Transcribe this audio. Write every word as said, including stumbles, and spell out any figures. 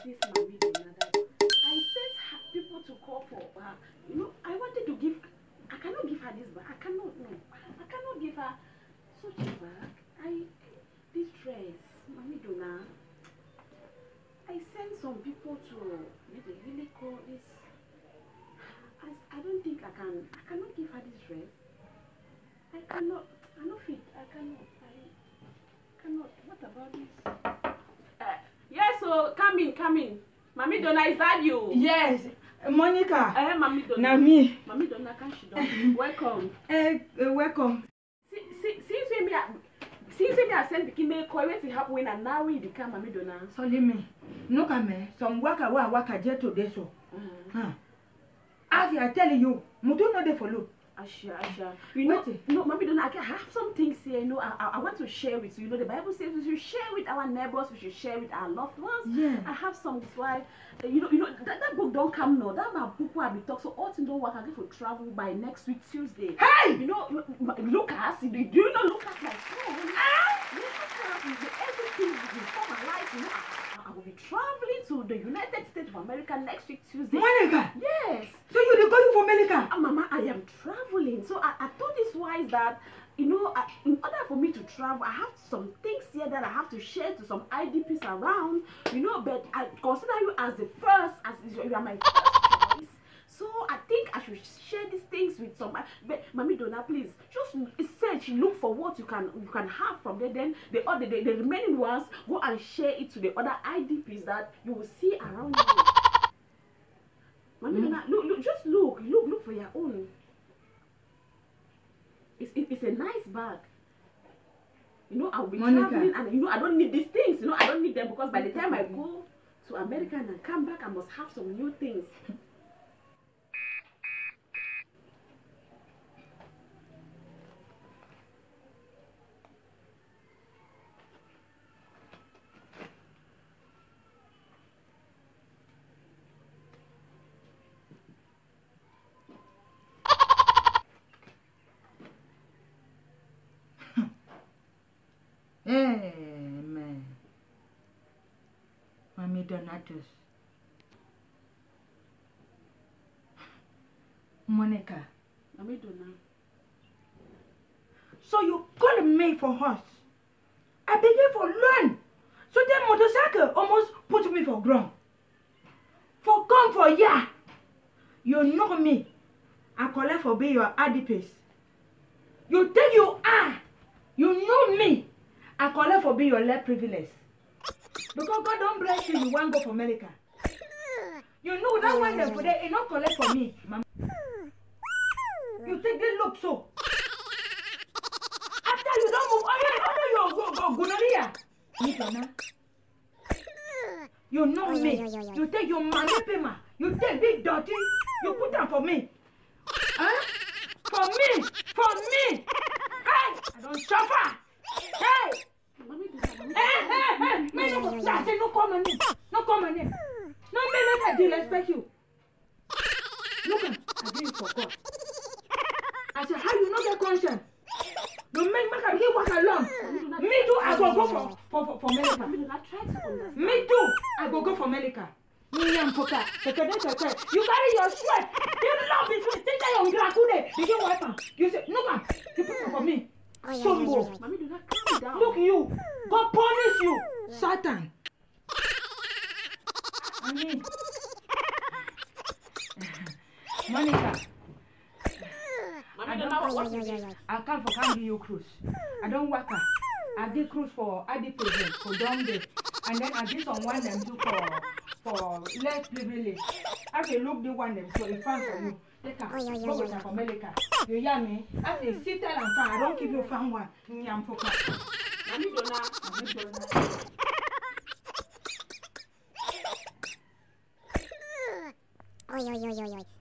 this Mami Donna that I sent her people to call for her. You know, I wanted to give. I cannot give her this bag. I cannot. No, I cannot give her such a bag. I this dress, Mami Donna. I sent some people to really, really call this. I, I don't think I can. I cannot give her this dress. I cannot. I not fit. I cannot. I cannot. What about this? Uh, yes. So come in. Come in. Mami Donna, is that you? Yes. Monica. Eh, uh, Mami Donna. Na me. Mami Donna, can she do? Welcome. Eh, uh, welcome. See, see, since we me, since we me I sent the email call when it happen and now we become Mami Donna. Sorry me. No come. Some waka wa waka jet today so. Uh-huh. Huh. As I tell you, mutu no dey follow. Asha, Asha. You know, no, Mami Donna, I have some things here. You know, I, I, I want to share with you. You know, the Bible says we should share with our neighbors. We should share with our loved ones. Yeah. I have some why, uh, you know, you know that, that book don't come now. That my book will be talk. So all things don't work. I get for travel by next week Tuesday. Hey! You know, Lucas. Do you know Lucas my son? Ah! Lucas, everything before my life. You know, I, I will be traveling to the United States of America next week Tuesday. Monica. Yes. So you dey going for America? Uh, Mama, I am traveling. So I, I thought this wise that, you know, I, in order for me to travel, I have some things here that I have to share to some I D Ps around, you know, but I consider you as the first, as you are my first choice. So I think I should share these things with some. But Mami Donna, please, just search, look for what you can you can have from there. Then the other the, the remaining ones, go and share it to the other I D Ps that you will see around you. Mami Donna, look, look, just look, look, look for your own. It's, it, it's a nice bag. You know, I'll be Monica. traveling and, you know, I don't need these things. You know, I don't need them because by the time I go to America and I come back, I must have some new things. Amen. Mami Donatus. Monica. Mami Donna. So you called me for horse. I began for run. So that motorcycle almost put me for ground. For come for ya. You know me. I collect for be your adipose. You think you are. You know me. I collect for be your left privilege. Because God don't bless you, you won't go for America. You know that one there for there, it not collect for me, mama. You take the look so. After you don't move, oh yeah, oh no, you go go gonorrhea. Nikana. You know me. You take your money payment. You take big dirty. You put them for me. Huh? For me. For me. Hey! I don't suffer. Hey! Mami Donna. Hey, hey, hey! Me no go. I say no call my name. No call my name. No me make I disrespect you. Look at I didn't forgot. I said how you not get conscience? You make make I hear what alone. Me too. I go go for for for, for America. Mami Donna, try to understand. Me too. I go go for America. Me am poka. You carry your sweat. You love this sweat. Take that on grakude. You don't wipe am. You say no man. You put it for me. Sombo. Mami Donna, calm down. Look you. God punish you. Satan. I mean. Monica. Mami Donna, what is it? I can't for can't give you cruise. I don't work. I did cruise for I did present for dumb day. And then I did some one them do for for less privilege. I say look the one them so it's fine for you. Take her. Go with her for America. You hear me? I say sit there and fan. I don't give you fan one. Me am for Mami Donna. Mami Donna. Oi, oi, oi, oi, oi.